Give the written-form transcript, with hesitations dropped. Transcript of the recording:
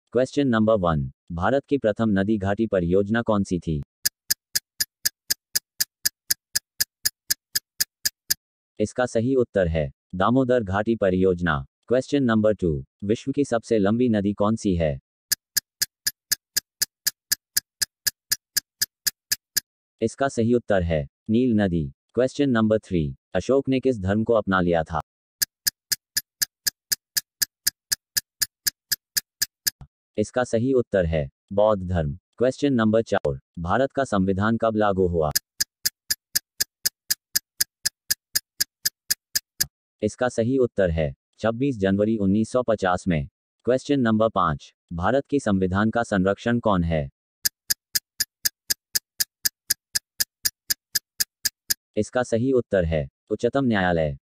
Question number 1, Bharat की प्रथम नदी घाटी परियोजना कौन सी थी? इसका सही उत्तर है दामोदर घाटी परियोजना। क्वेश्चन नंबर 2, विश्व की सबसे लंबी नदी कौन सी है? इसका सही उत्तर है नील नदी। क्वेश्चन नंबर 3, अशोक ने किस धर्म को अपना लिया था? इसका सही उत्तर है बौद्ध धर्म। क्वेश्चन नंबर 4, भारत का संविधान कब लागू हुआ? इसका सही उत्तर है 26 जनवरी 1950 में। क्वेश्चन नंबर 5, भारत की संविधान का संरक्षण कौन है? इसका सही उत्तर है उच्चतम न्यायालय।